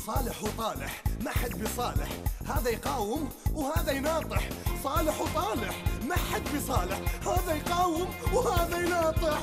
صالح وطالح ما حد بصالح، هذا يقاوم وهذا يناطح. صالح وطالح ما حد بصالح، هذا يقاوم وهذا يناطح.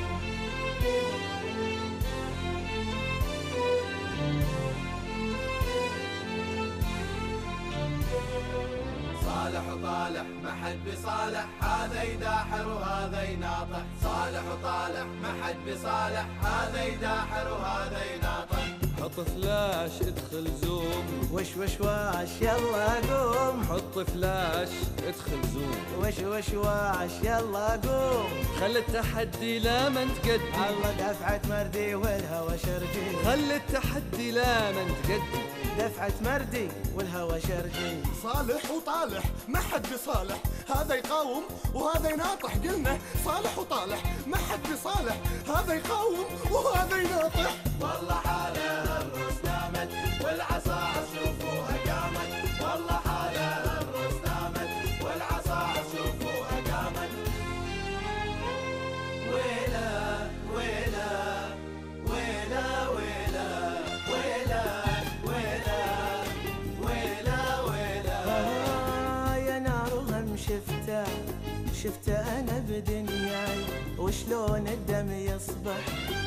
صالح وطالح ما حد بصالح، هذا يداحر وهذا يناطح. صالح وطالح ما حد بصالح، هذا يداحر وهذا يناطح. حط فلاش ادخل زوم، وش وش واش يلا قوم. حط فلاش ادخل زوم، وش وش واش يلا قوم. خل التحدي لا من تقدي، الله دفعة مردي والهوى شرجي. خل التحدي لا من تقدي، دفعة مردي والهوى شرجي. صالح وطالح ما حد بصالح، هذا يقاوم وهذا يناطح. قلنا صالح وطالح ما حد بصالح، هذا يقاوم وهذا يناطح. والله حالها الروس نامت والعصا شوفوها قامت. والله حالها الروس نامت والعصا شوفوها قامت. ويلا ويلا ويلا ويلا ويلا ويلا ويلا ويلا. يا نار هم شفته انا بدنياي، وشلون الدم يصبح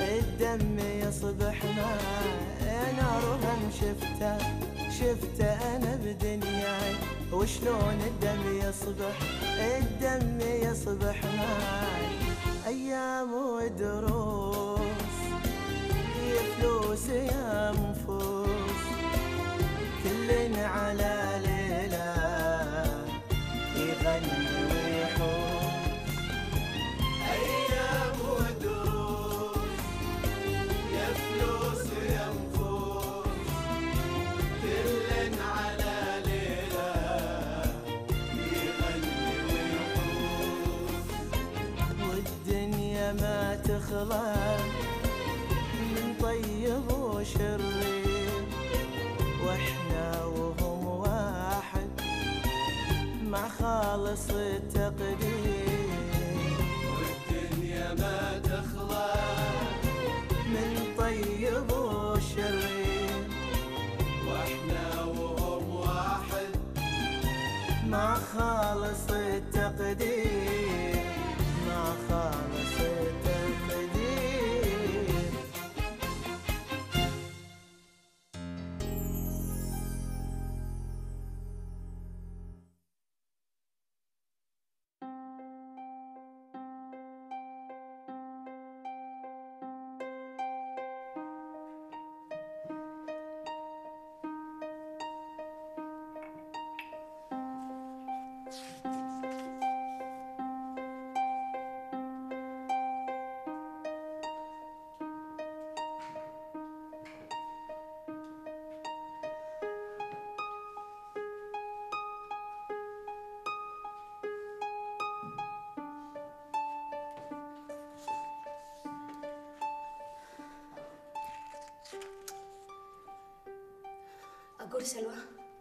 ماي. يا نار هم شفته انا بدنياي، وشلون الدم يصبح ماي. ايام ودروس يا فلوس يا نفوس، كلن على ليلة يغني ويحوس. أيام ودروس يا فلوس يا نفوس، كلن على ليلة يغني ويحوس. والدنيا ما تخلى من طيب وشرير، واحنا وهم واحد مع خالص التقدير. والدنيا ما تخلى من طيب وشرير، واحنا وهم واحد مع خالص التقدير. مع خالص التقدير. أقول سلوى،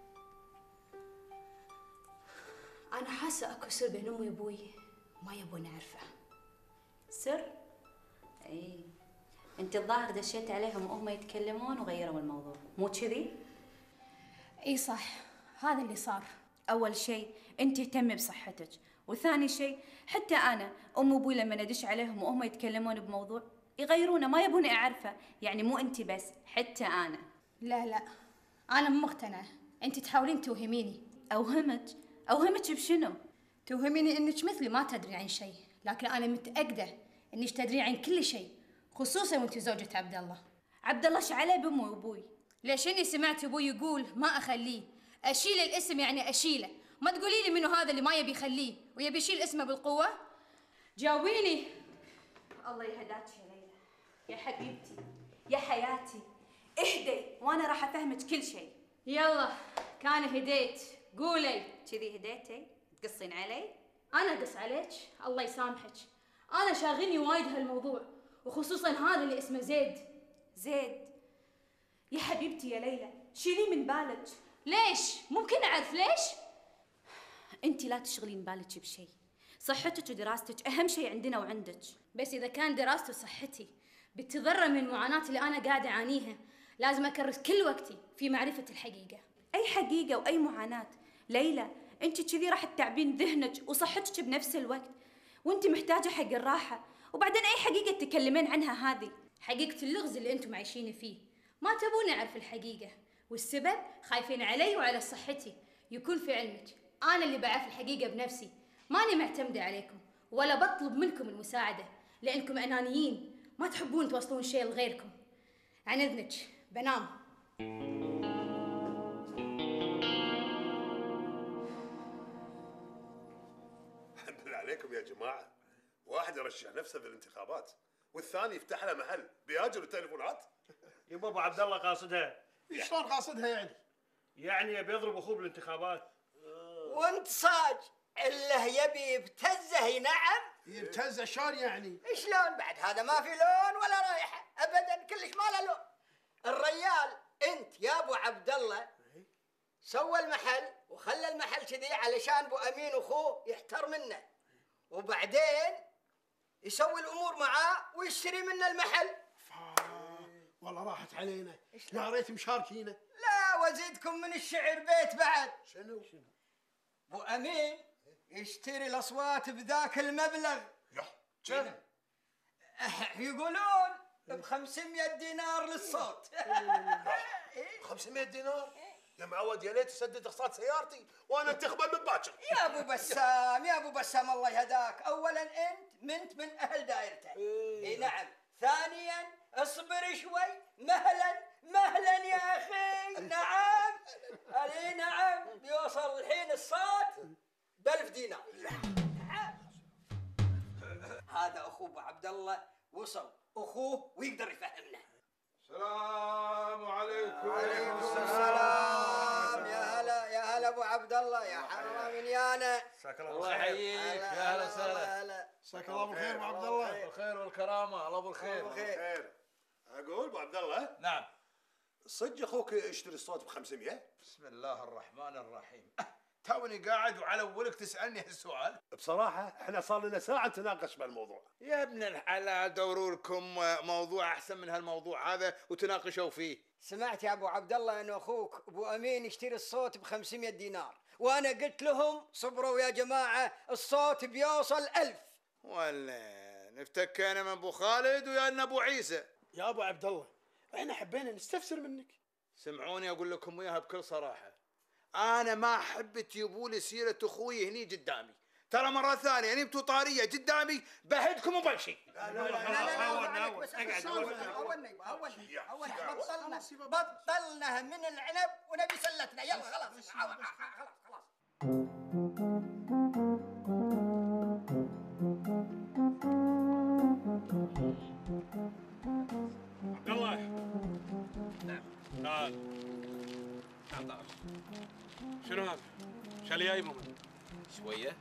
أنا حاسة أكو سر بين أمي وأبوي ما يبون أعرفه. سر؟ اي انت الظاهر دشيت عليهم وهم يتكلمون وغيروا الموضوع، مو كذي؟ إي صح، هذا اللي صار. اول شيء انت اهتمي بصحتك، وثاني شيء حتى انا ام وابوي لما ادش عليهم وهم يتكلمون بموضوع يغيرونه ما يبون اعرفه، يعني مو انت بس حتى انا. لا أنا مو مقتنعة، أنت تحاولين توهميني. اوهمك بشنو؟ توهميني إنك مثلي ما تدري عن شيء، لكن أنا متأكدة إنك تدري عن كل شيء، خصوصا وأنت زوجة عبد الله. عبد الله ايش عليه بامي وابوي؟ ليش إني سمعت أبوي يقول ما أخليه، أشيل الاسم يعني أشيله، ما تقولي لي منو هذا اللي ما يبي يخليه ويبي يشيل اسمه بالقوة؟ جاوبيني. الله يهداك يا ليلى، يا حبيبتي يا حياتي، اهدي وانا راح افهمك كل شيء. يلا كان هديت، قولي. كذي هديتي؟ تقصين علي؟ أنا أقص عليك؟ الله يسامحك، أنا شاغلني وايد هالموضوع، وخصوصا هذا اللي اسمه زيد. زيد؟ يا حبيبتي يا ليلى شيلي من بالك. ليش؟ ممكن أعرف ليش؟ انت لا تشغلين بالك بشيء، صحتك ودراستك اهم شيء عندنا وعندك. بس إذا كان دراستي وصحتي بتضرر من المعاناة اللي أنا قاعدة أعانيها، لازم أكرس كل وقتي في معرفة الحقيقة. أي حقيقة وأي معاناة؟ ليلى، أنت كذي راح تتعبين ذهنك وصحتك بنفس الوقت، وأنت محتاجة حق الراحة. وبعدين أي حقيقة تتكلمين عنها هذه؟ حقيقة اللغز اللي أنتم عايشين فيه. ما تبون أعرف الحقيقة، والسبب خايفين علي وعلى صحتي. يكون في علمك أنا اللي بعرف الحقيقة بنفسي، ماني معتمدة عليكم ولا بطلب منكم المساعدة، لأنكم أنانيين ما تحبون توصلون شيء لغيركم. عن إذنك بنام. الحمد لله عليكم يا جماعة. واحد يرشح نفسه في الانتخابات والثاني يفتح له محل بياجر وتليفونات. يبا ابو عبد الله قاصدها. شلون قاصدها يعني؟ يعني يبي يضرب اخوه بالانتخابات. وانت صاج الا يبي يبتزه. ينعم يبتزه شلون يعني؟ شلون بعد هذا ما في لون ولا رايحه ابدا، كلش ما له لون. الريال انت يا ابو عبد الله سوى المحل وخلى المحل كذي علشان ابو امين اخوه يحتر منه، وبعدين يسوي الامور معاه ويشتري منه المحل. والله راحت علينا، يا ريت مشاركينه. لا وزيدكم من الشعر بيت بعد. شنو؟ ابو امين يشتري الاصوات بذاك المبلغ. كم؟ يقولون ب500 دينار للصوت. 500 دينار؟ يا معود يا ليت تسدد اقساط سيارتي وانا انتخبه من باكر. يا ابو بسام يا ابو بسام الله يهداك، اولا انت من اهل دايرته. اي نعم. ثانيا اصبر شوي، مهلا يا اخي. نعم اي نعم بيوصل الحين الصوت ب1000 دينار. نعم. هذا اخوه ابو عبد الله وصل اخوه ويقدر يفهمنا. السلام عليكم. وعليكم السلام. يا هلا ابو عبد الله، يا حرام يانا. مساك الله يحييك. يا هلا وسهلا. مساك الله بالخير ابو عبد الله. بالخير والكرامة. الله بالخير. خير. اقول ابو عبد الله، نعم. صدق اخوك يشتري الصوت ب500؟ بسم الله الرحمن الرحيم. توني قاعد وعلى اولك تسالني هالسؤال؟ بصراحه احنا صار لنا ساعه نتناقش بهالموضوع. يا ابن الحلال دوروا لكم موضوع احسن من هالموضوع هذا وتناقشوا فيه. سمعت يا ابو عبد الله انه اخوك ابو امين يشتري الصوت ب500 دينار، وانا قلت لهم صبروا يا جماعه الصوت بيوصل 1000. ولا نفتكينا من ابو خالد ويا ان ابو عيسى. يا ابو عبد الله احنا حبينا نستفسر منك. سمعوني اقول لكم اياها بكل صراحه، انا ما احب تجيبوا لي سيره اخوي هني قدامي. ترى مرة ثانية انتم طارية قدامي بهدكم وبمشي. بطلنا من العنب ونبي سلتنا. يلا خلاص خلاص. عبد الله. نعم. تعال. شنو هذا؟ شو اللي جايبه منه؟ شوية؟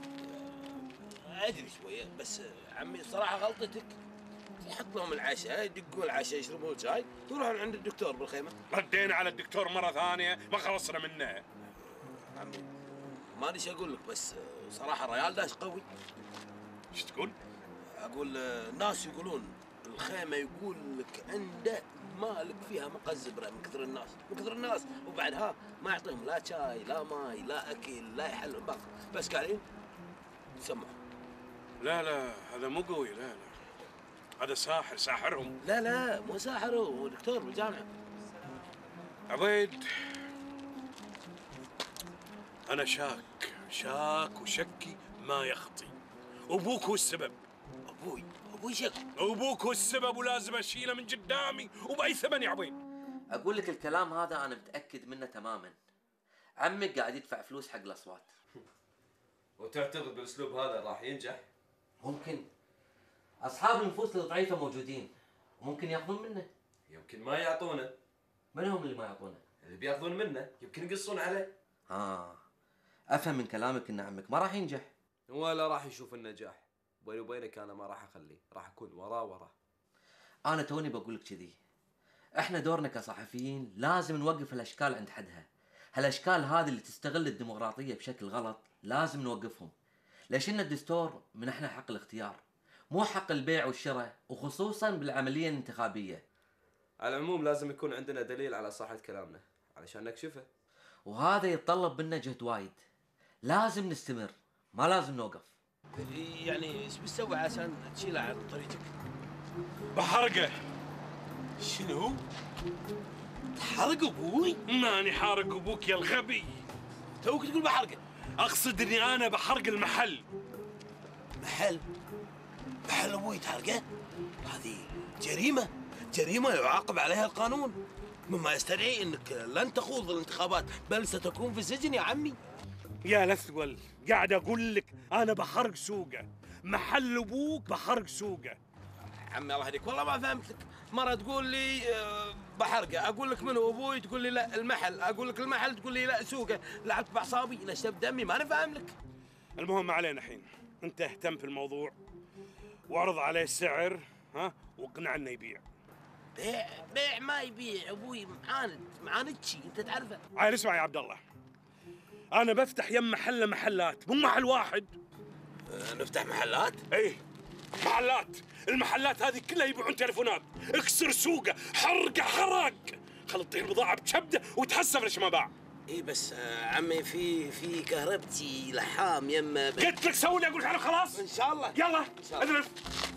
أدري شوية، بس عمي صراحة غلطتك. تحط لهم العشاء، يدقون العشاء يشربون شاي ويروحون عند الدكتور بالخيمة. ردينا على الدكتور مرة ثانية ما خلصنا منه. عمي ما ادري ايش اقول لك، بس صراحة الريال داش قوي. ايش تقول؟ اقول الناس يقولون الخيمة يقول لك عنده مالك فيها مقزبرة من كثر الناس، وبعدها ما يعطيهم لا شاي لا ماي لا اكل لا يحلوا باقي، بس قاعدين يسمعوا. لا هذا مو قوي. لا هذا ساحرهم. لا مو ساحر، هو دكتور بالجامعة. عبيد انا شاك وشكي ما يخطي. ابوك هو السبب. ابوي شك. ابوك هو السبب ولازم اشيله من قدامي وباي ثمن يا عبيد. اقول لك الكلام هذا انا متاكد منه تماما. عمك قاعد يدفع فلوس حق الاصوات. وتعتقد بالاسلوب هذا راح ينجح؟ ممكن. اصحاب النفوس الضعيفه موجودين وممكن ياخذون منه. يمكن ما يعطونه. من هم اللي ما يعطونه؟ اللي بياخذون منه يمكن يقصون عليه. افهم من كلامك ان عمك ما راح ينجح ولا راح يشوف النجاح. بيني وبينك انا ما راح اخليه، راح اكون وراه. انا توني بقول لك كذي. احنا دورنا كصحفيين لازم نوقف الاشكال عند حدها. هالاشكال هذه اللي تستغل الديمقراطيه بشكل غلط لازم نوقفهم. ليش ان الدستور منحنا حق الاختيار، مو حق البيع والشراء، وخصوصا بالعمليه الانتخابيه. على العموم لازم يكون عندنا دليل على صحة كلامنا علشان نكشفه. وهذا يتطلب منا جهد وايد. لازم نستمر، ما لازم نوقف. يعني ايش بتسوي عشان تشيله عن طريقك؟ بحرقه. شنو؟ تحرق ابوي؟ ماني حارق ابوك يا الغبي. توك تقول بحرقه. اقصد اني انا بحرق المحل. محل ابوي تحرقه؟ هذه جريمه، جريمه يعاقب عليها القانون، مما يستدعي انك لن تخوض الانتخابات بل ستكون في السجن يا عمي. يا لثول، قاعد اقول لك انا بحرق سوقه، محل ابوك بحرق سوقه. عمي الله يهديك والله ما فهمتك. مرة تقول لي بحرقه، اقول لك منو ابوي تقول لي لا المحل، اقول لك المحل تقول لي لا سوقه. لعبت باعصابي، نشفت دمي، ما انا فاهم لك. المهم ما علينا الحين، انت اهتم في الموضوع واعرض عليه السعر، ها، واقنع انه يبيع. بيع ما يبيع ابوي، معاند شي انت تعرفه. عيل اسمع يا عبد الله، انا بفتح يم محلات، مو محل واحد. نفتح محلات؟ ايه محلات، المحلات هذه كلها يبيعون تليفونات. اكسر سوقه، حرق، خل تطير بضاعه بكبده وتحسف ليش ما باع. ايه بس عمي في كهربتي لحام يمه. قلت لك سوي اللي اقول لك عليه خلاص. ان شاء الله. يلا اذرف.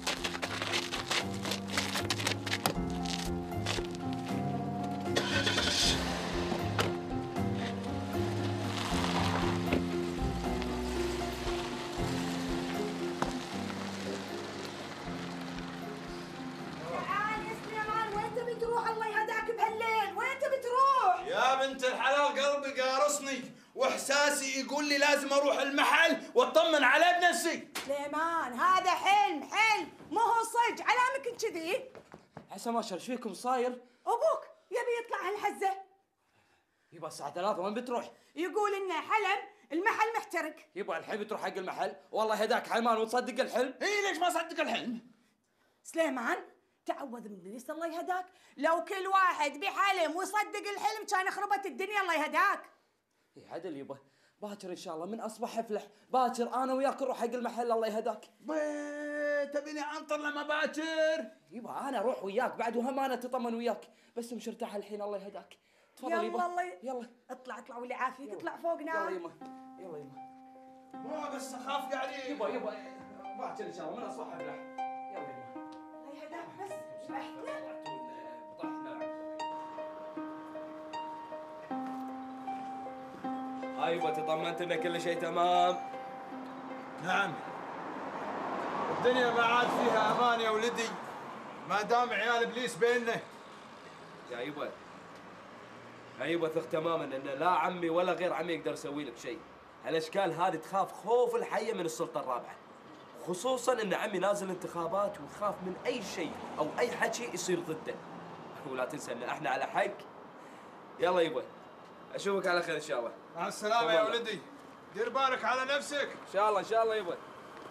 يا بنت الحلال قلبي قارصني واحساسي يقول لي لازم اروح المحل واطمن عليه بنفسي. سليمان هذا حلم مو هو صج علامك كذي. حسن ما ايش فيكم صاير؟ ابوك يبي يطلع هالحزه. يبا الساعة 3 وين بتروح؟ يقول انه حلم المحل محترق. يبا الحين بتروح حق المحل، والله هداك حيمان وتصدق الحلم؟ اي ليش ما صدق الحلم؟ سليمان تعوذ من ابليس الله يهداك، لو كل واحد بحلم ويصدق الحلم كان خربت الدنيا الله يهداك. اي عدل يبا، باكر ان شاء الله من اصبح افلح، باكر انا وياك نروح حق المحل الله يهداك. تبيني انطر لما باكر؟ يبا انا اروح وياك بعد وهم انا تطمن وياك، بس مش ارتاح الحين الله يهداك. تفضل يبا. يلا اطلع واللي عافيك اطلع فوقنا. يلا يما يلا يما. مو بس اخاف قاعدين. يبا باكر ان شاء الله من اصبح افلح. يلا يما. الله يهداك بس شبحتنا. ايوه تطمنت ان كل شيء تمام؟ نعم. الدنيا ما عاد فيها امان يا ولدي ما دام عيال ابليس بيننا. يا يبا ثق تماما ان لا عمي ولا غير عمي يقدر يسوي لك شيء. هالاشكال هذه تخاف خوف الحيه من السلطه الرابعه، خصوصا ان عمي نازل انتخابات ويخاف من اي شيء او اي حكي يصير ضده. ولا تنسى ان احنا على حق. يلا يبا اشوفك على خير ان شاء الله. مع السلامه يا ولدي، دير بالك على نفسك. ان شاء الله يبا.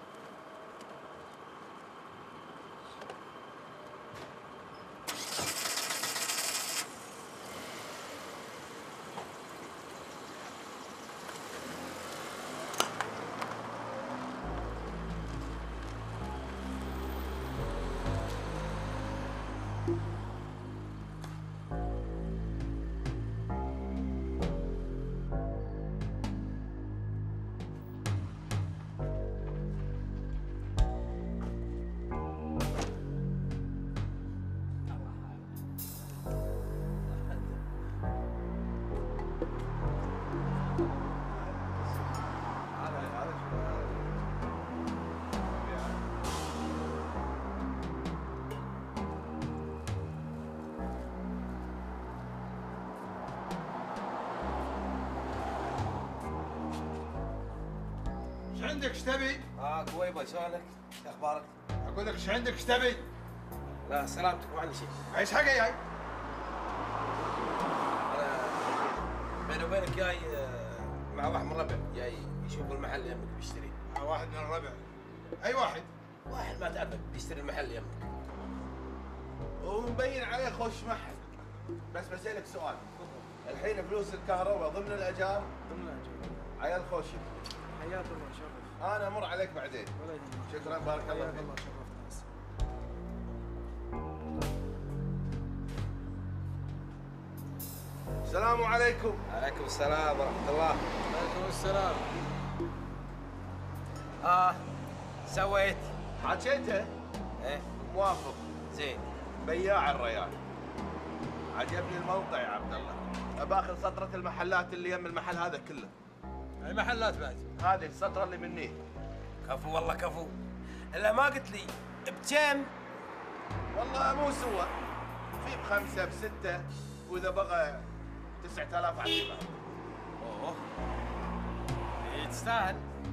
عندك ايش تبي؟ كويبه شلونك؟ شو اخبارك؟ اقول لك ايش عندك ايش تبي؟ لا سلامتك ما عندي شيء. ايش حاجه جاي؟ انا بيني وبينك جاي مع واحد من الربع جاي يشوف المحل اللي يمك بيشتري. مع واحد من الربع؟ اي واحد؟ واحد ما تعرفه بيشتري المحل اللي يمك. ومبين عليه خوش محل. بس بسألك سؤال. الحين فلوس الكهرباء ضمن الاجار؟ ضمن الاجار. عيال خوش. حياك الله شرف. انا امر عليك بعدين. ولا يهمك. شكرا بارك الله فيك. الله شرفتنا. السلام عليكم. عليكم السلام ورحمة الله. عليكم السلام. سويت؟ حكيته؟ ايه موافق. زين. بياع الريال. عجبني الموقع يا عبد الله. باخذ سطرة المحلات اللي يم المحل هذا كله. اي محلات بعد؟ هذه السطرة اللي مني. كفو والله كفو. الا ما قلت لي بكم؟ والله مو سوا. في ب5 ب6 واذا بغى 9000 عزيمة. اوه. إيه تستاهل.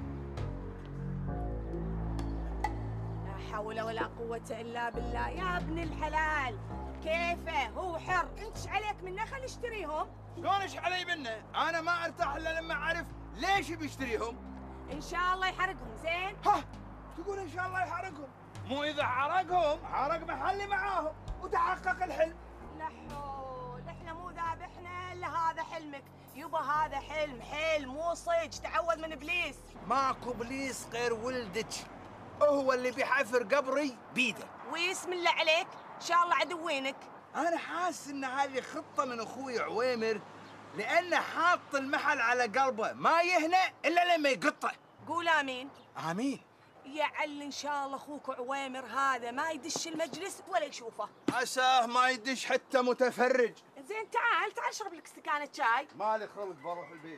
لا حول ولا قوة إلا بالله يا ابن الحلال. كيفه هو حر، انت ايش عليك منه؟ خلي يشتريهم. شلون ايش علي منه؟ انا ما ارتاح الا لما اعرف ليش بيشتريهم. ان شاء الله يحرقهم. زين؟ ها تقول ان شاء الله يحرقهم؟ مو اذا حرقهم حرق محلي معاهم وتحقق الحلم. لا حول، احنا مو ذابحنا الا هذا حلمك. يبا هذا حلم مو صج. تعوذ من ابليس. ماكو ابليس غير ولدك، هو اللي بيحفر قبري بيده. ويسم الله عليك، ان شاء الله عدوينك. انا حاسس ان هذه خطه من اخوي عويمر، لانه حاط المحل على قلبه ما يهنى الا لما يقطه. قول امين. امين. يعل ان شاء الله اخوك عويمر هذا ما يدش المجلس ولا يشوفه. عساه ما يدش حتى متفرج. زين تعال اشرب لك استكانة شاي. مالي خلق بروح البيت.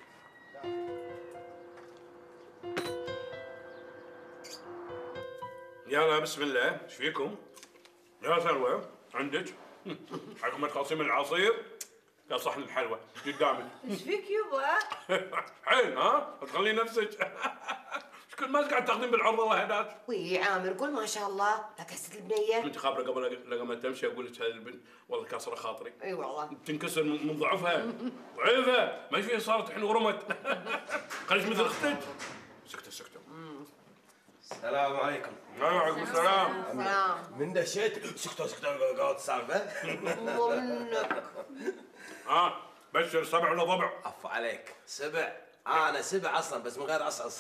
يلا بسم الله، ايش فيكم؟ يا سلوى عندك؟ حكم تقسيم العصير يا صحن الحلوى قدامك. ايش فيك يبا؟ حيل ها؟ تخلي نفسك. كل ما قاعد تاخذين بالعرض الله هداك. وي عامر قول ما شاء الله، لا كسرت البنيه. انت خابره قبل ما تمشي اقول لك هذه البنت والله كاسره خاطري. اي والله. تنكسر من ضعفها. ضعيفه، ما فيها صارت الحين ورمت. خليك مثل اختك. سكتوا. السلام عليكم. وعليكم السلام. من دشيت سكتوا قاعد سالفه. منك. بشر 7 ولا ضبع؟ عفو عليك. 7. انا 7 اصلا بس من غير عصعص.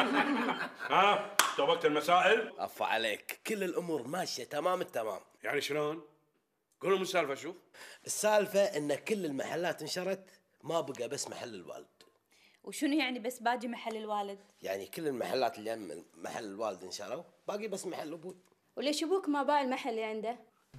توبكت المسائل؟ عفو عليك. كل الامور ماشيه تمام التمام. يعني شلون؟ قولوا من السالفه. شوف السالفه ان كل المحلات انشرت، ما بقى بس محل الوالد. وشنو يعني بس باقي محل الوالد؟ يعني كل المحلات اللي يم محل الوالد انشروا، باقي بس محل ابوي. وليش ابوك ما باع المحل اللي عنده؟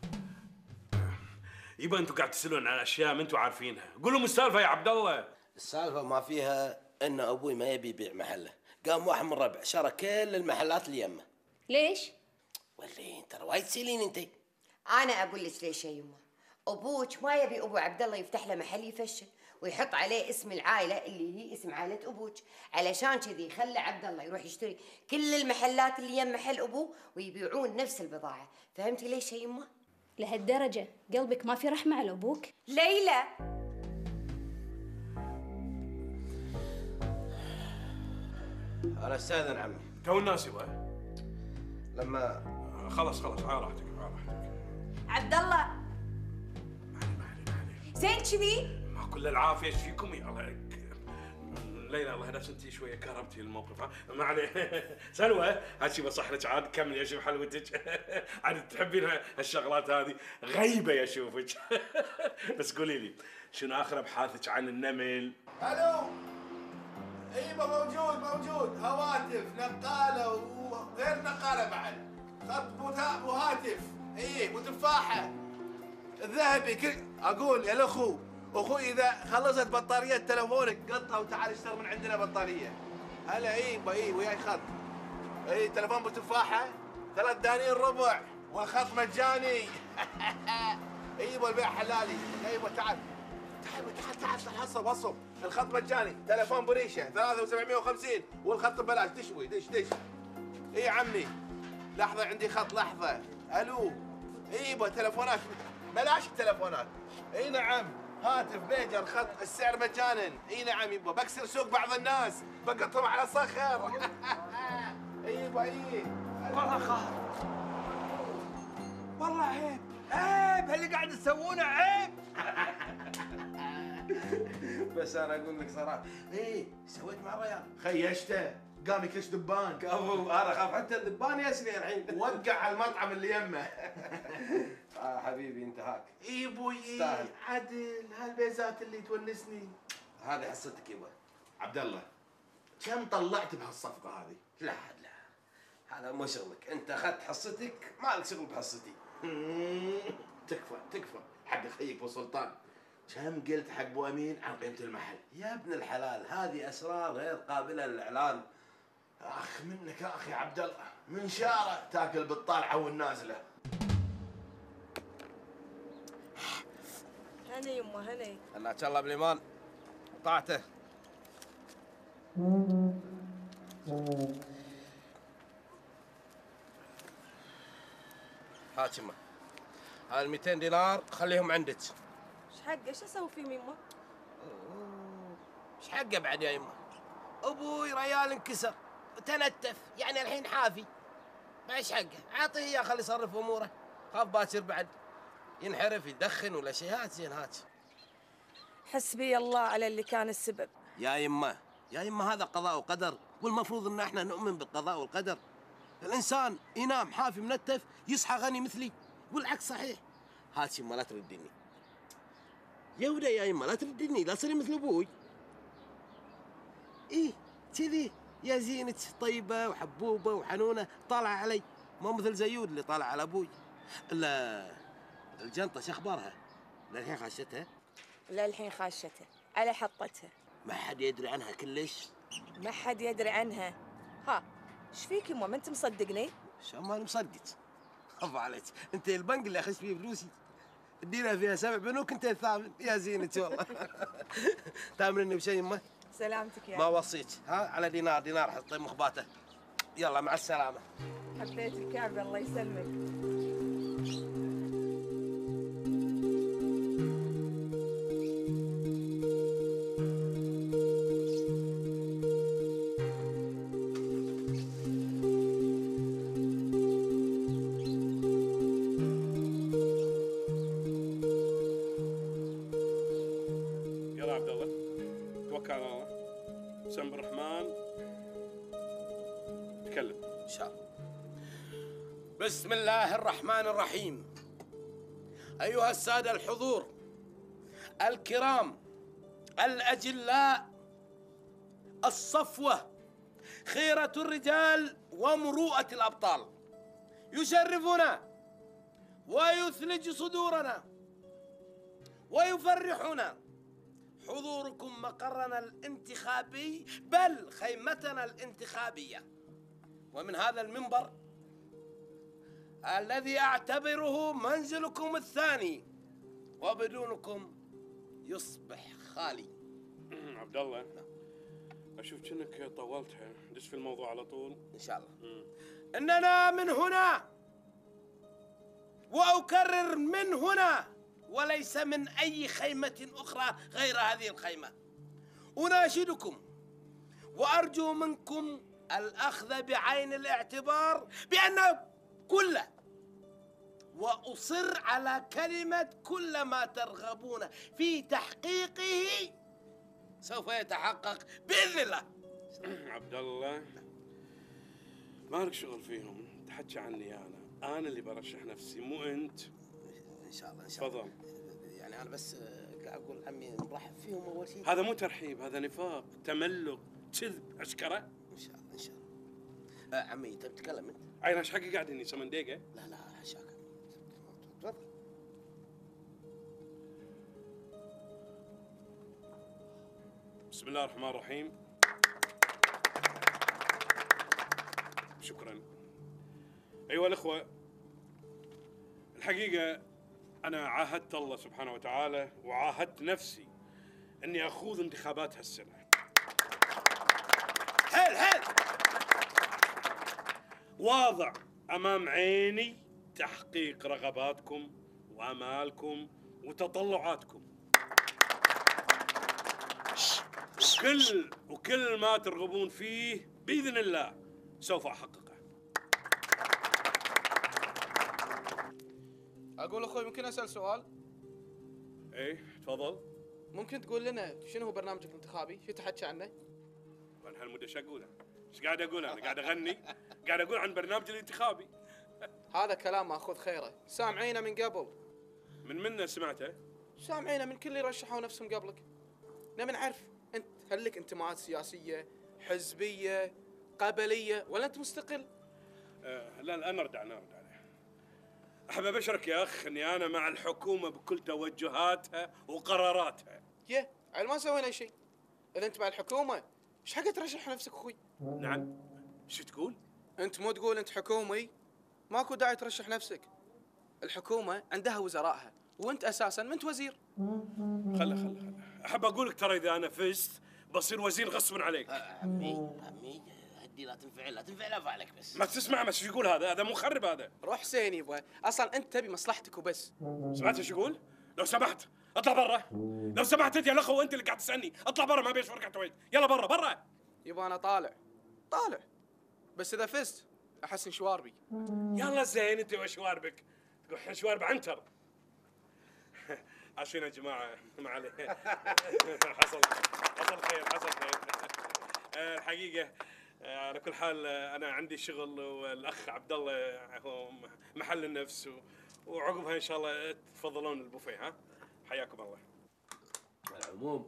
يبا انتم قاعد تسالون عن اشياء ما انتم عارفينها، قولوا من السالفه يا عبد الله. السالفه ما فيها ان ابوي ما يبي يبيع محله، قام واحد من ربع شرى كل المحلات اللي يمه. ليش؟ ولين ترى وايد تسالين انت. انا اقول لك ليش يا يمه. ابوك ما يبي ابو عبد الله يفتح له محل يفشل ويحط عليه اسم العائله اللي هي اسم عائله ابوك، علشان كذي خلى عبد الله يروح يشتري كل المحلات اللي يم محل ابوه ويبيعون نفس البضاعه. فهمتي ليش يا يمه؟ لهالدرجه قلبك ما في رحمه على ابوك؟ ليلى انا استاذن عمي. تو الناس يبغى. لما خلاص على راحتك. عبد الله. زين كذي؟ ما كل العافيه. ايش فيكم يا الله؟ ليلى الله نفس انت شويه كرمتي الموقف. ما عليه. سلوى هاتي بصحنك عاد كملي اشوف حلوتك. عاد تحبين هالشغلات هذه غيبه اشوفك. بس قولي لي شنو اخر ابحاثك عن النمل؟ الو. ايوه موجود هواتف نقاله وغير نقاله بعد. خط وهاتف. وتفاحه. الذهبي اقول يا الاخو اخوي اذا خلصت بطاريه تلفونك قطها وتعال اشتري من عندنا بطاريه. هلا وياي خط. تلفون بتفاحه 3 دنانير ربع والخط مجاني. البيع حلالي. تعال حصل وصل. الخط مجاني، تلفون بريشه 3750 والخط ببلاش. تشوي دش. يا عمي لحظه عندي خط لحظه. الو. تلفونات بلاش التلفونات. نعم هاتف بيجر خط السعر مجانا. نعم يبا بكسر سوق بعض الناس بقطهم على صخر. والله خاف. والله عيب اللي قاعد تسوونه عيب. بس انا اقول لك صراحه سويت مع الريال. خيشته قام يكش دبان. ابو انا اخاف حتى الذبان يسري الحين. وقع على المطعم اللي يمه. حبيبي انت هاك. اي ابوي تستاهل. عدل هالبيزات اللي تونسني. هذه حصتك يبا. عبد الله كم طلعت بهالصفقه هذه؟ لا هذا مو شغلك، انت اخذت حصتك ما لك شغل بحصتي. تكفى حق اخيك ابو سلطان. كم قلت حق ابو امين عن قيمه المحل؟ يا ابن الحلال هذه اسرار غير قابله للاعلان. اخ منك يا اخي عبد الله، من شاره تاكل بالطالعه والنازله. هني يمه هني. هناك الله بالايمان طاعته. هات يمه، هذا 200 دينار خليهم عندك. ايش حقه؟ ايش اسوي فيهم يمه؟ ايش حقه بعد يا يمه؟ ابوي ريال انكسر وتنتف، يعني الحين حافي. ما ايش حقه؟ اعطيه اياه خليه يصرف اموره، خاف باكر بعد ينحرف يدخن ولا شيء. هات زين هات. حسبي الله على اللي كان السبب. يا يمه هذا قضاء وقدر، والمفروض ان احنا نؤمن بالقضاء والقدر. الانسان ينام حافي منتف يصحى غني مثلي، والعكس صحيح. هات يمه لا تردني يا ودا، يا يمه لا تردني، لا تصيري مثل ابوي. ايه كذي يا زينة طيبة وحبوبة وحنونة طالعة علي، مو مثل زيود اللي طالع على ابوي. الا الجنطة شو اخبارها؟ للحين خاشتها؟ لا الحين خاشتها على حطتها. ما حد يدري عنها كلش؟ ما حد يدري عنها. ها ايش فيك يمه ما انت مصدقني؟ شو ماني مصدق؟ خف عليك، انت البنك اللي اخذت فيه فلوسي ادينا فيها 7 بنوك انت الثامن. يا زينتي والله. تامرني بشيء يمه؟ سلامتك يا ما وصيك. ها على دينار حطي مخباته. يلا مع السلامة. حبيت الكعبة الله يسلمك. يلا عبد الله توكل على الله. بسم الرحمن تكلم ان شاء الله. بسم الله الرحمن الرحيم. ايها السادة الحضور الكرام الاجلاء الصفوة، خيرة الرجال ومروءة الابطال، يشرفنا ويثلج صدورنا ويفرحنا حضوركم مقرنا الانتخابي، بل خيمتنا الانتخابية. ومن هذا المنبر الذي أعتبره منزلكم الثاني، وبدونكم يصبح خالي. عبد الله اشوف كأنك طولتها، دش في الموضوع على طول ان شاء الله. اننا من هنا، واكرر من هنا وليس من اي خيمة اخرى غير هذه الخيمة، اناشدكم وارجو منكم الاخذ بعين الاعتبار بان كله، واصر على كلمة كل ما ترغبون في تحقيقه سوف يتحقق باذن الله. عبد الله ما لك شغل فيهم، تحكي عني انا اللي برشح نفسي مو انت. ان شاء الله ان شاء الله. تفضل. يعني انا بس قاعد اقول عمي نرحب فيهم اول شيء. هذا مو ترحيب، هذا نفاق، تملق، كذب، اشكره. ان شاء الله ان شاء الله. عمي تبي تتكلم انت؟ عين ايش حقي قاعد هني سمن دقيقه؟ لا حشاك. تفضل. بسم الله الرحمن الرحيم. شكرا. ايها الاخوه، الحقيقه انا عاهدت الله سبحانه وتعالى وعاهدت نفسي اني اخوض انتخابات هالسنه. حيل واضع امام عيني تحقيق رغباتكم وامالكم وتطلعاتكم، وكل ما ترغبون فيه باذن الله سوف احققه. اقول اخوي ممكن اسال سؤال؟ ايه تفضل. ممكن تقول لنا شنو هو برنامجك الانتخابي؟ شو تحكي عنه؟ من هالمدة شو اقوله؟ ايش قاعد اقول انا؟ قاعد اغني؟ قاعد اقول عن برنامج الانتخابي. هذا كلام ماخذ خيره، سامعينه من قبل. من سمعته؟ سامعينه من كل اللي رشحوا نفسهم قبلك. نبي نعرف انت هل لك انتماءات سياسيه، حزبيه، قبليه، ولا انت مستقل؟ لا نرد عليه. احب ابشرك يا اخ اني انا مع الحكومه بكل توجهاتها وقراراتها. عيل ما سوينا شيء. اذا انت مع الحكومه ايش حق ترشح نفسك اخوي؟ نعم. ايش تقول؟ انت مو تقول انت حكومي؟ ماكو داعي ترشح نفسك. الحكومه عندها وزرائها، وانت اساسا ما انت وزير. خله احب اقول لك ترى اذا انا فزت بصير وزير غصبا عليك. عمي هدي، لا تنفعل افعلك بس. ما تسمع ما ايش يقول هذا مخرب هذا. روح حسين يبغى، اصلا انت تبي مصلحتك وبس. سمعت ايش يقول؟ لو سمحت اطلع برا. لو سمحت انت يا الاخو انت اللي قاعد تسالني، اطلع برا ما ابي اشوفك قاعد يلا برا. يبغى انا طالع بس اذا فزت احسن شواربي. يلا زين انت وشواربك، تقول شوارب عنتر. عشان يا جماعه ما عليه. حصل خير. الحقيقه على كل حال انا عندي شغل، والاخ عبد الله هو محل النفس، وعقبها ان شاء الله تفضلون البوفيه. ها حياكم الله. على العموم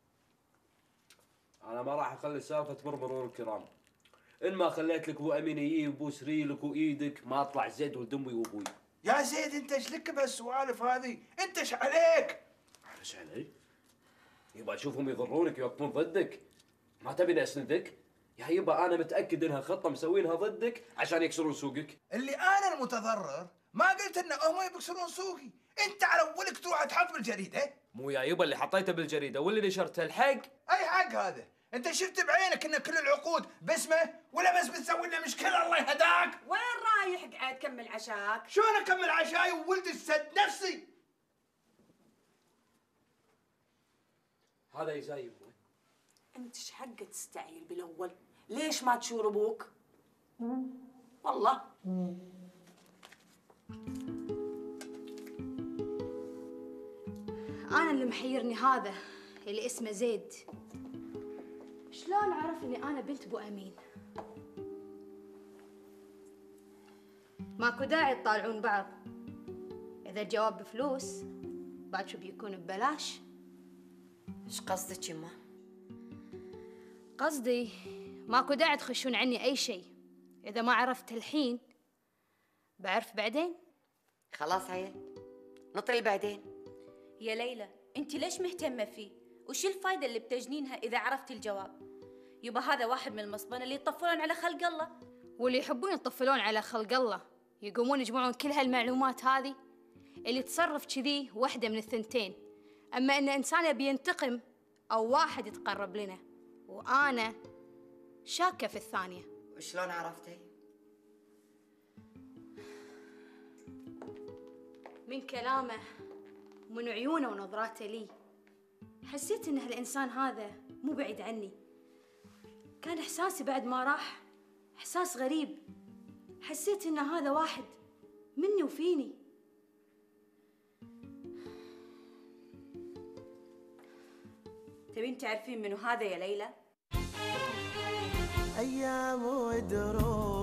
انا ما راح اخلي السالفه تمر مرور الكرام. ان ما خليت لك ابو امين يجي ويبوس ريلك وايدك ما اطلع زيد ولد امي وابوي. يا زيد انت ايش لك بهالسوالف هذه؟ انت ايش عليك؟ ايش علي؟ يبا اشوفهم يضرونك يوقفون ضدك. ما تبيني اسندك؟ يا يبا انا متاكد انها خطه مسوينها ضدك عشان يكسرون سوقك. اللي انا المتضرر، ما قلت ان هم بيكسرون سوقي، انت على اولك تروح تحط بالجريده. مو يا يبا اللي حطيته بالجريده واللي نشرته الحق. اي حق هذا؟ انت شفت بعينك ان كل العقود باسمه، ولا بس بتسوي لنا مشكله الله يهداك؟ وين رايح؟ قاعد كمل عشاك. شلون اكمل عشاي وولدي السد نفسي؟ هذا يزايد. انت ايش حق تستعيل بالاول؟ ليش ما تشور ابوك؟ والله انا اللي محيرني هذا اللي اسمه زيد. شلون عرف اني انا بنت ابو امين؟ ماكو داعي تطالعون بعض. اذا الجواب بفلوس بعد شو بيكون ببلاش. ايش قصدك يما؟ قصدي ماكو داعي تخشون عني اي شيء. اذا ما عرفت الحين بعرف بعدين. خلاص عيل نطري بعدين. يا ليلى انت ليش مهتمه فيه؟ وش الفايده اللي بتجنينها اذا عرفتي الجواب؟ يبا هذا واحد من المصبنه اللي يطفلون على خلق الله. واللي يحبون يطفلون على خلق الله يقومون يجمعون كل هالمعلومات هذه. اللي تصرف كذي وحده من الثنتين، اما ان انسان يبي ينتقم او واحد يتقرب لنا، وانا شاكه في الثانيه. وشلون عرفتي؟ من كلامه ومن عيونه ونظراته لي حسيت ان هالانسان هذا مو بعيد عني. كان احساسي بعد ما راح احساس غريب. حسيت ان هذا واحد مني وفيني. تبين تعرفين منو هذا يا ليلى؟ أيام ودروب